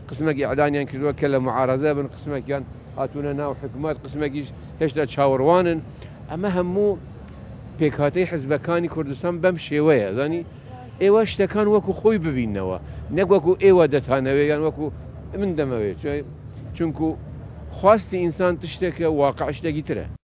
قسمێکی ئەعلانیان کردووە کە لە معارەزە بن، قسمێکیان هاتوونە ناو حکوومەت، قسمێکیش هێشتا چاوەڕوانن. ئەمە هەموو پێکهاتەی حزبەکانی کوردستان بەم شێوەیە، زانی ئێوە شتەکان وەکو خۆی ببینەوە، نەک وەکو ئێوە دەتانەوێت یان وەکو من دەمەوێت، چونکو خواستی ئینسان شتێکە واقع شتێکی ترە.